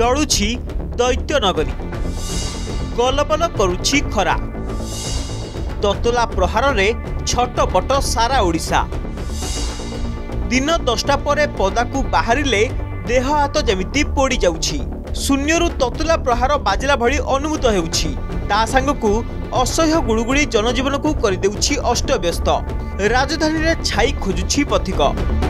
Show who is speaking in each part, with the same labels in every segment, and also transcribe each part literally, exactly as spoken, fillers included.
Speaker 1: जलुछि दैत्य नगरी, गलबल करुछि खरा, ततला प्रहार रे छटपट सारा ओडिशा। दिन दसटा परे पदाकू बाहरिले देह हाथ जमिति पोड़ी जाउछि। शून्यरु ततला प्रहार बाजिला भली अनुभूत हेउछि। ता सांगकू असह्य गुड़ुगुड़ी जनजीवन को करदेउछि अस्तव्यस्त। राजधानी रे छाई खोजुछि पथिक।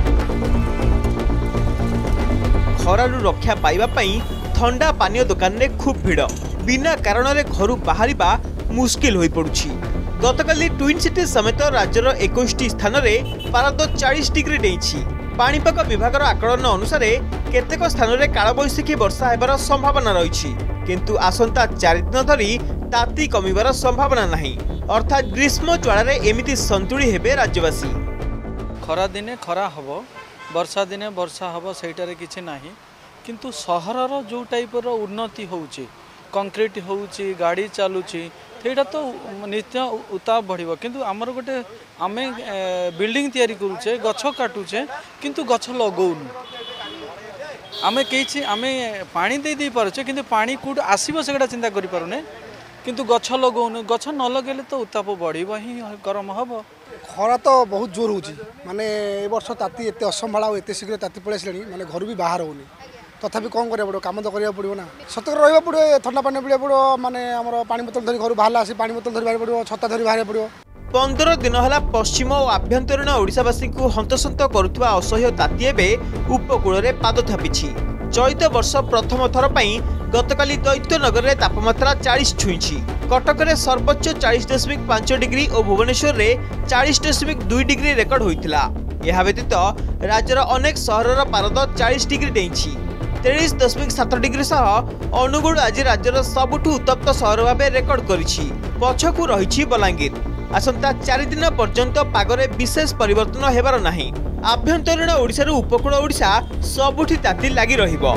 Speaker 1: खरारु रक्षा पाइबा पई ठंडा पानीय दुकान रे खूब भीड़। बिना कारण रे घरु बाहरिबा मुश्किल होई पड़ुछि। गतकाली ट्विन सिटी समेत राज्यर इक्कीस स्थान रे पारद चालीस डिग्री डेइछि। पाणीपाग विभाग आकलन अनुसार केतेक स्थान रे कालबैशाखी वर्षा हेबार संभावना रही, किंतु आसंता चारि दिन धरी ताती कमिबार संभावना नहीं। अर्थात ग्रीष्म ज्वाला रे एमिति संतुली हेबे राज्यवासी।
Speaker 2: खरा दिने खरा हबो, वर्षा दिने वर्षा हबो, सेटारे किछि नाही। किंतु सहरर जो टाइपर उन्नति होउची, कंक्रीट होउची, गाड़ी चालुची, सेटा तो नित्य उताप बढ़िबो। किंतु आमर गोटे आमे बिल्डिंग तयारी करूचे, गछ काटुचे, किंतु गछ लगौनु। आमे केछि आमे पानी दे दे पारुचे, किंतु पानी कुड आसीबो सेटा चिंता करि पारुने। किंतु गछ लगौनु, गछ न लगेले तो उताप बढ़िबो ही, गरम हबो।
Speaker 3: खरा तो बहुत जोर होची, माने ए वर्ष ताती एते असंभाळा और एते शीघ्र ताती पळेसलेनी, माने घर भी बाहर होनी। तथापि कौन करा पड़ो, काम तो करा पड़ो ना। सतर्क रहा पड़ो, ठंडा पानी पीड़ा पड़ो, माने आमर पानी बोतल धरी घर बाहर आसी पानी बोतल धरी बाहर पड़ो, छता धरी बाहर पड़ो।
Speaker 1: पंद्रह दिन है पश्चिम और आभ्यंतरीण ओडिशावासी को हंतसंत करुवा असह्य ताती एबे उपकूल रे पाद थापिछि। चलित वर्ष प्रथम थर पई गतकाली दैत्य नगर रे तापमात्रा चालीस छुईछि। कटक रे सर्वोच्च चालीस दशमिक पांच डिग्री और भुवनेश्वर रे चालीस दशमिक दुई डिग्री रेकर्ड होइतिला। यह व्यतीत राज्यर अनेक सहरर पारद चालीस डिग्री डेइछि। तेईस दशमिक सात डिग्री सह अनुगुल आज राज्यर सबुठु उत्तप्त सहर भाव रेकर्ड करिछि। पछकु रहिछि बलांगीर। आसंता चारि दिन पर्यंत पागरे विशेष परिवर्तन हेबार नाही। आभ्यंतरीण ओडिशा रु उपकूल ओडिशा सबुठी ताती लागि रहिबो।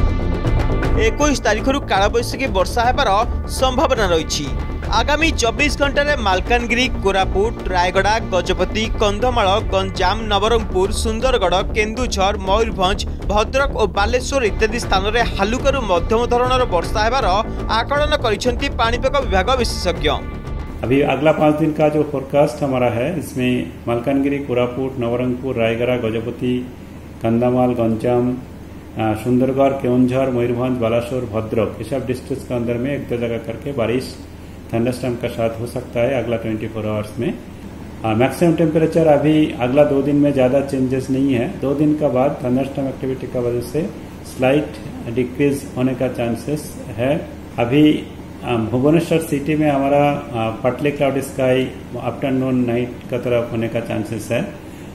Speaker 1: इक्कीस तारिख रु कालबैशाखी वर्षा हेबार संभावना रहिछि। आगामी चौबीस घंटा रे मालकानगिरी, कोरापुट, रायगड़ा, गजपति, कंधमाल, गंजाम, नवरंगपुर, सुंदरगढ़, केन्दुझर, मयूरभंज, भद्रक और बालेश्वर इत्यादि स्थान में हालुकारू मध्यम धरणर वर्षा हेबार आकलन करिसेंती पाणीपाग विभाग विशेषज्ञ।
Speaker 4: अभी अगला पाँच दिन का जो फोरकास्ट हमारा है, इसमें मालकानगिरी, कोरापुट, नवरंगपुर, रायगड़ा, गजपति, कंधमाल, गंजाम, सुंदरगढ़, केन्दुझर, मयूरभंज, बालासोर, भद्रक, ये सब डिस्ट्रिक्ट के अंदर में एक दो जगह करके बारिश थंडरस्टॉर्म का साथ हो सकता है अगला चौबीस आवर्स में। मैक्सिमम टेम्परेचर अभी अगला दो दिन में ज़्यादा चेंजेस नहीं है। दो दिन का बाद थंडरस्टॉर्म एक्टिविटी का वजह से स्लाइट डिक्रीज होने का चांसेस है। अभी भुवनेश्वर सिटी में हमारा partly cloudy sky afternoon night का तरफ होने का चांसेस है।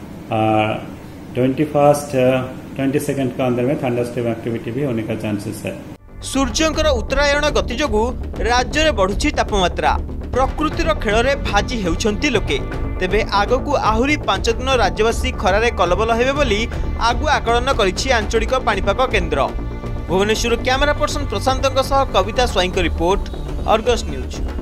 Speaker 4: ट्वेंटी फर्स्ट ट्वेंटी सेकेंड का अंदर में थंडरस्टॉर्म एक्टिविटी भी होने का चांसेस है।
Speaker 1: सूर्यंकर उत्तरायण गति जोगु राज्य में बढ़ुछि तापमात्रा। प्रकृतिर खेल रे भाजी हेउछंती लोके। तेबे आगकू आहुरी पांच दिन राज्यवासी खरारे कलबल हेबे बोली आगु आकलन करिछि आंचलिक पाणीपाग केन्द्र। भुवनेश्वर कैमरा पर्सन प्रशांतଙ୍କ सह Kavita Swain report, Argus news.